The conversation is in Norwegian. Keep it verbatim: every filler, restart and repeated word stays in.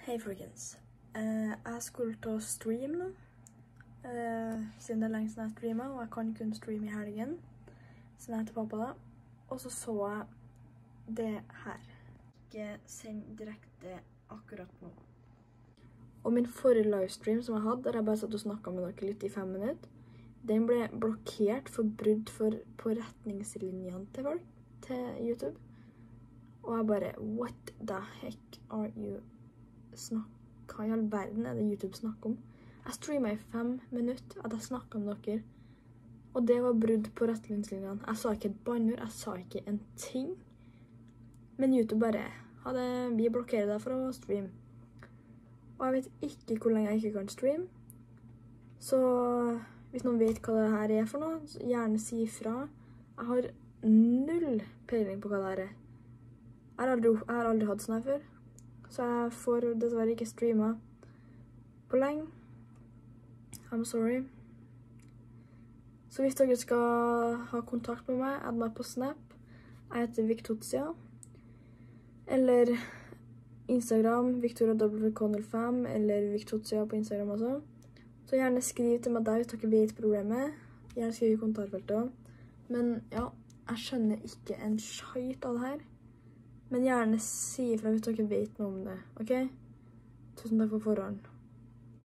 Hei folkens, eh, jeg skulle til å streame nå, eh, siden det er lenge siden jeg streamet, og jeg kan kun streame i helgen, siden jeg er til pappa da. Og så så jeg det her. Ikke send direkte akkurat nå. Og min forrige livestream som jeg hadde, der jeg bare satt og snakket med dere litt i fem minutter, den ble blokkert for brudd for, på retningslinjene til folk, til YouTube. Og jeg bare, what the heck are you snakk? Hva i all verden er det YouTube snakker om? Jeg streamet i fem minutter at jeg snakket med dere, og det var brudd på retningslinjene. Jeg sa ikke et bandord, jeg sa ikke en ting, men YouTube bare hadde, vi blokkerer deg for å streame. Og jeg vet ikke hvor lenge jeg ikke kan streame, så hvis noen vet hva det her er for noe, så gjerne si ifra. Jeg har null peiling på hva det her er. Jeg har aldri, jeg har aldri hatt sånn her før. Så jeg får dessverre ikke streamet på lenge. I'm sorry. Så hvis dere skal ha kontakt med meg, add meg på Snap. Jeg heter Victoria. Eller Instagram, Victoria W Connell fem, eller Victoria på Instagram også. Så gjerne skriv til meg der hvis dere vet problemet. Gjerne skriv i kommentarfeltet også. Men ja, jeg skjønner ikke en skjøyt av det her. Men gjerne si ifra hvis dere vet noe om det, ok? Tusen takk for forhånd.